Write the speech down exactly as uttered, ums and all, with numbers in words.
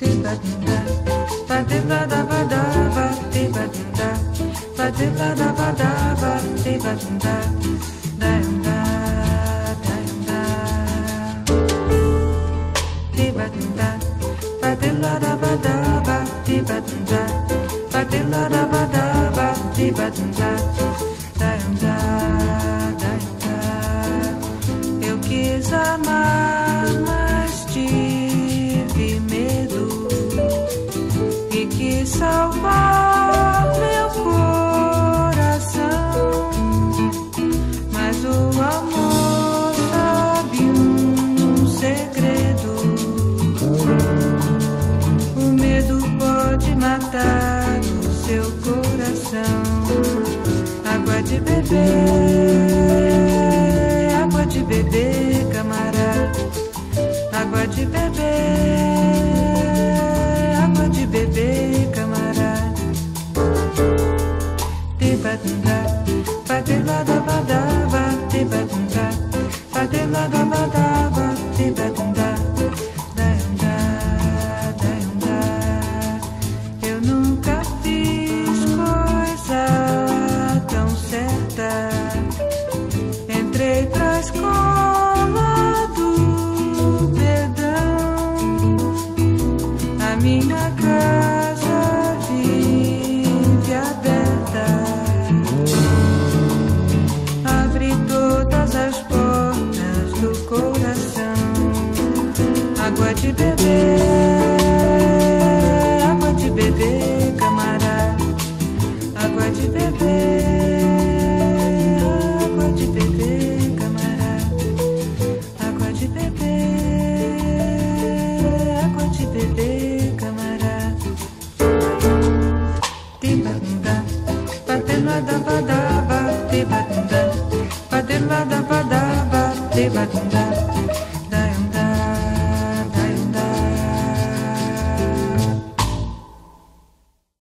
Eu quis amar, mas tive medo e quis salvar meu coração, mas o amor sabe um segredo. O medo pode matar o seu coração. Água de beber, água de beber, camarada. Água de beber, água de beber, camarada. Tibadunda, badilada-badaba, tibadunda, badilada-badaba, tibadunda. Eu nunca fiz coisa tão certa. Entrei pra escola do perdão. A minha casa vive aberta. Abre todas as portas do coração. Água de beber, água de beber, camarada. Água de beber, água de beber, camarada. Água de beber, água de beber, camarada. Tibadunda, badilada-badaba, tibadunda, badilada-badaba, tibadunda.